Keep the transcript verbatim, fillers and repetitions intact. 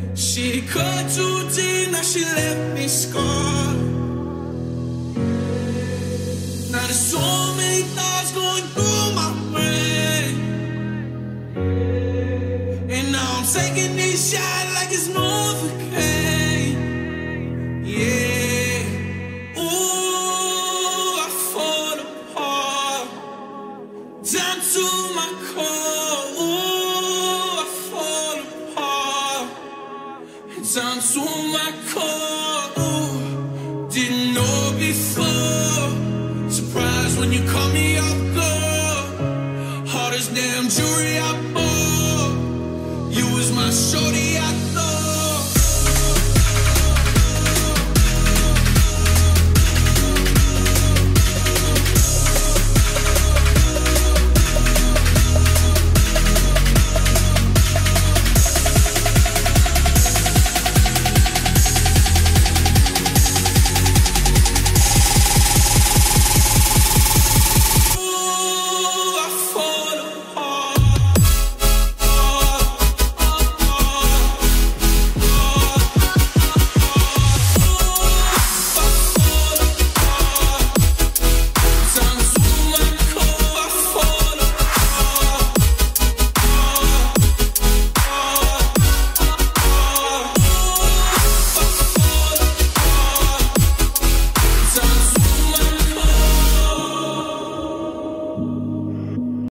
She cut too deep, now she left me scarred. Now there's so many thoughts going through my brain, and now I'm taking this shot like it's Novocaine. Yeah, ooh, I fall apart, down to my core. Ooh, I fall apart, down to my core. Ooh, didn't know before. Surprised when you caught me off guard. Hardest damn jewelry I bought. You was my shorty.